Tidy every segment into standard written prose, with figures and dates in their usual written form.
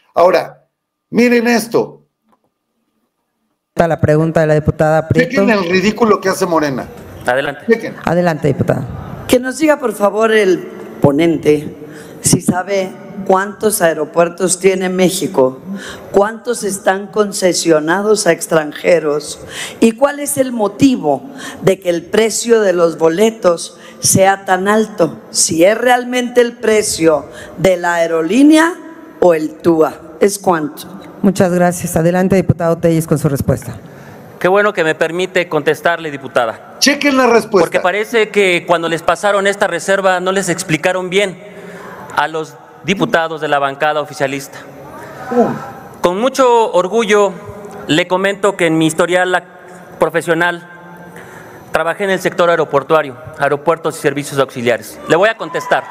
Ahora, miren esto. La pregunta de la diputada Prieto. Chequen el ridículo que hace Morena. Adelante. Chequen. Adelante, diputada. Que nos diga, por favor, el ponente, si sabe cuántos aeropuertos tiene México, cuántos están concesionados a extranjeros y cuál es el motivo de que el precio de los boletos sea tan alto, si es realmente el precio de la aerolínea o el TUA. ¿Es cuánto? Muchas gracias. Adelante, diputado Telles, con su respuesta. Qué bueno que me permite contestarle, diputada. Chequen la respuesta. Porque parece que cuando les pasaron esta reserva no les explicaron bien a los diputados de la bancada oficialista. Con mucho orgullo le comento que en mi historial profesional trabajé en el sector aeroportuario, aeropuertos y servicios auxiliares. Le voy a contestar.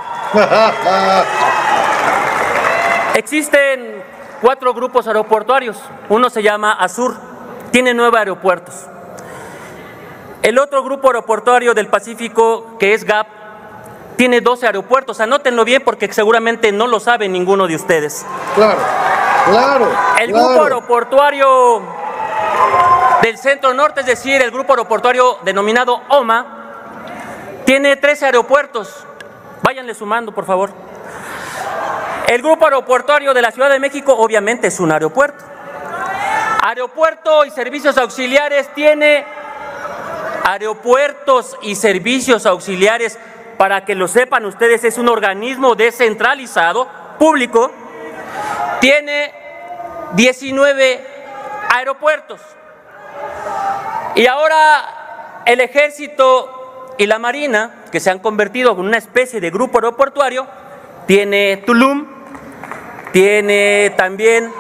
Existen 4 grupos aeroportuarios. Uno se llama ASUR, tiene 9 aeropuertos. El otro grupo aeroportuario del Pacífico, que es GAP, tiene 12 aeropuertos. Anótenlo bien porque seguramente no lo sabe ninguno de ustedes. Claro, claro. El grupo aeroportuario del Centro Norte, es decir, el grupo aeroportuario denominado OMA, tiene 13 aeropuertos. Váyanle sumando, por favor. El grupo aeroportuario de la Ciudad de México, obviamente, es un aeropuerto. Aeropuerto y servicios auxiliares tiene aeropuertos y servicios auxiliares. Para que lo sepan ustedes, es un organismo descentralizado, público, tiene 19 aeropuertos. Y ahora el Ejército y la Marina, que se han convertido en una especie de grupo aeroportuario, tiene Tulum, tiene también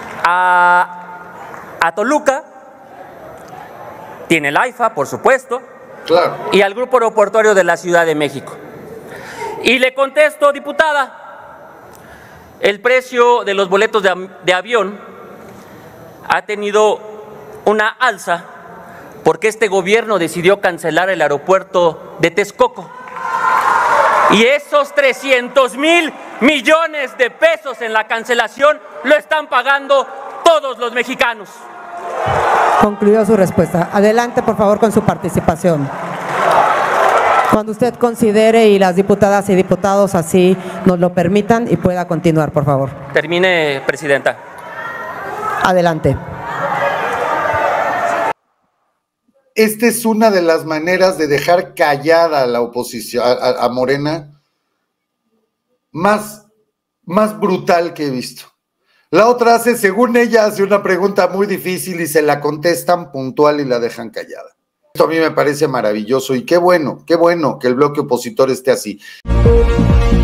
a Toluca, tiene el AIFA, por supuesto. Claro. Y al grupo aeroportuario de la Ciudad de México. Y le contesto, diputada, el precio de los boletos de avión ha tenido una alza porque este gobierno decidió cancelar el aeropuerto de Texcoco. Y esos 300,000 millones de pesos en la cancelación lo están pagando todos los mexicanos. Concluyó su respuesta. Adelante, por favor, con su participación. Cuando usted considere y las diputadas y diputados así nos lo permitan y pueda continuar, por favor. Termine, presidenta. Adelante. Esta es una de las maneras de dejar callada a la oposición, a Morena, más brutal que he visto. La otra hace, según ella, hace una pregunta muy difícil y se la contestan puntual y la dejan callada. Esto a mí me parece maravilloso y qué bueno que el bloque opositor esté así.